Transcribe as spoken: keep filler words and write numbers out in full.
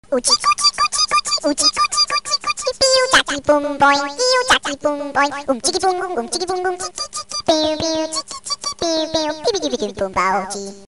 우지 우지 우지 우지 삐우 짜기 붕보잉 삐우 짜기 붕보잉 움직이 붕붕 움직이 붕붕 삐우 삐우 삐우 삐우 삐비기비기 붕바오지